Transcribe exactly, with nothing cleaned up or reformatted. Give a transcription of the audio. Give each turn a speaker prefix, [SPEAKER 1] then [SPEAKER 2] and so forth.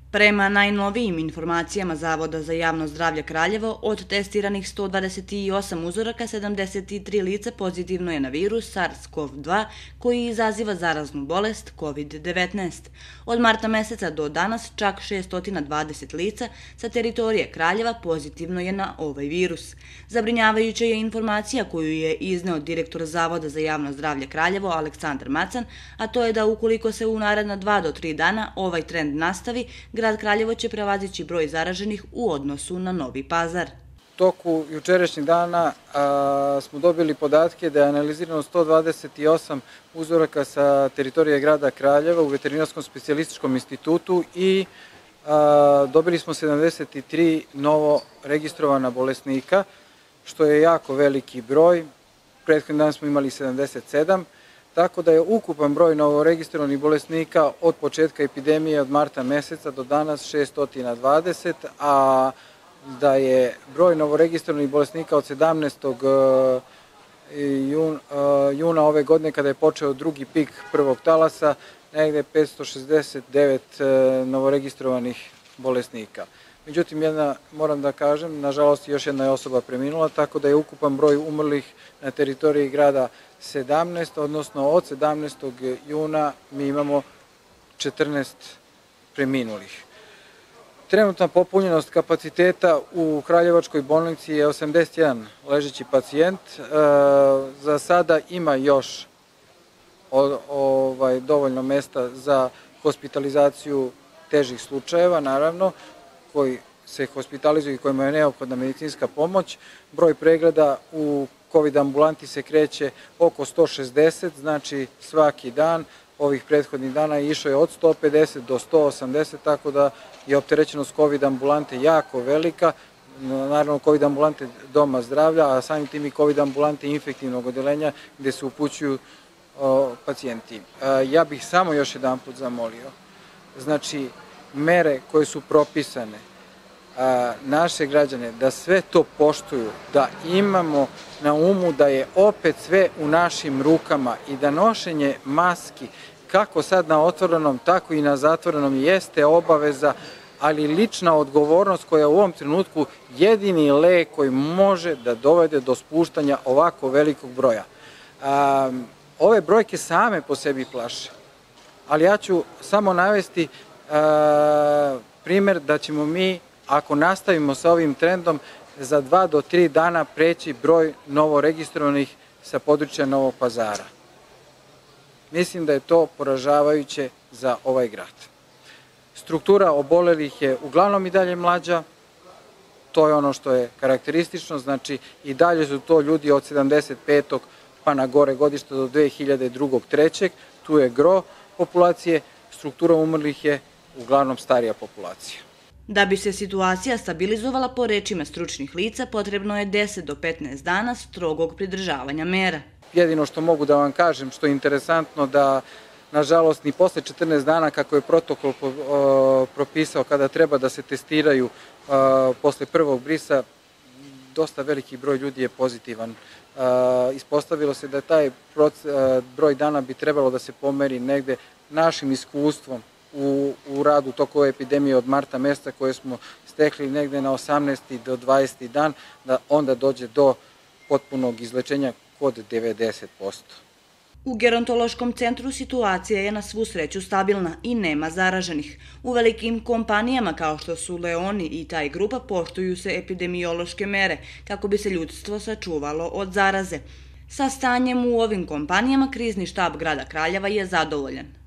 [SPEAKER 1] Prema najnovijim informacijama Zavoda za javno zdravlje Kraljevo, od testiranih sto dvadeset osam uzoraka, sedamdeset tri lica pozitivno je na virus SARS-CoV dva koji izaziva zaraznu bolest kovid devetnaest. Od marta meseca do danas čak šesto dvadeset lica sa teritorije Kraljeva pozitivno je na ovaj virus. Zabrinjavajuća je informacija koju je izneo direktor Zavoda za javno zdravlje Kraljevo Aleksandar Macan, a to je da ukoliko se u naredna dva do tri dana ovaj trend nastavi, grad Kraljevo će prevazići broj zaraženih u odnosu na Novi Pazar.
[SPEAKER 2] U toku jučerašnjeg dana a, smo dobili podatke da je analizirano sto dvadeset osam uzoraka sa teritorije grada Kraljeva u Veterinarskom specijalističkom institutu i a, dobili smo sedamdeset tri novo registrovana bolesnika, što je jako veliki broj. Prethodni dan smo imali sedamdeset sedam. Tako da je ukupan broj novoregistrovanih bolesnika od početka epidemije od marta meseca do danas šesto dvadeset, a da je broj novoregistrovanih bolesnika od sedamnaestog juna ove godine, kada je počeo drugi pik prvog talasa, negde petsto šezdeset devet novoregistrovanih bolesnika. Međutim, jedna, moram da kažem, nažalost još jedna je osoba preminula, tako da je ukupan broj umrlih na teritoriji grada sedamnaest, odnosno od sedamnaestog juna mi imamo četrnaest preminulih. Trenutna popunjenost kapaciteta u Kraljevačkoj bolnici je osamdeset jedan ležeći pacijent. Za sada ima još ovaj, dovoljno mesta za hospitalizaciju težih slučajeva, naravno, koji se hospitalizuju i kojima je neophodna medicinska pomoć. Broj pregleda u kovid ambulanti se kreće oko sto šezdeset, znači svaki dan. Ovih prethodnih dana išao je od sto pedeset do sto osamdeset, tako da je opterećenost kovid ambulante jako velika. Naravno, kovid ambulante doma zdravlja, a samim tim i kovid ambulante infektivnog odeljenja gde se upućuju o, pacijenti. Ja bih samo još jedan put zamolio, znači, mere koje su propisane, a, naše građane, da sve to poštuju, da imamo na umu da je opet sve u našim rukama i da nošenje maski, kako sad na otvorenom, tako i na zatvorenom, jeste obaveza, ali lična odgovornost koja u ovom trenutku jedini lek koji može da dovede do spuštanja ovako velikog broja. A, ove brojke same po sebi plaše, ali ja ću samo navesti a, primer da ćemo mi, ako nastavimo sa ovim trendom, za dva do tri dana preći broj novoregistrovanih sa područja Novog Pazara. Mislim da je to poražavajuće za ovaj grad. Struktura obolelih je uglavnom i dalje mlađa, to je ono što je karakteristično, znači i dalje su to ljudi od sedamdeset petog pa na gore godišta do dve hiljade drugog trećeg tu je gro populacije, struktura umrlih je uglavnom starija populacija.
[SPEAKER 1] Da bi se situacija stabilizovala, po rečima stručnih lica, potrebno je deset do petnaest dana strogog pridržavanja mera.
[SPEAKER 2] Jedino što mogu da vam kažem, što je interesantno, da nažalost ni posle četrnaest dana kako je protokol propisao kada treba da se testiraju posle prvog brisa, dosta veliki broj ljudi je pozitivan. Ispostavilo se da taj broj dana bi trebalo da se pomeri negde našim iskustvom U, u radu toko epidemije od marta meseca koje smo stekli negde na osamnaesti do dvadeseti dan, da onda dođe do potpunog izlečenja kod devedeset posto.
[SPEAKER 1] U gerontološkom centru situacija je na svu sreću stabilna i nema zaraženih. U velikim kompanijama kao što su Leoni i taj grupa poštuju se epidemiološke mere kako bi se ljudstvo sačuvalo od zaraze. Sa stanjem u ovim kompanijama krizni štab grada Kraljeva je zadovoljan.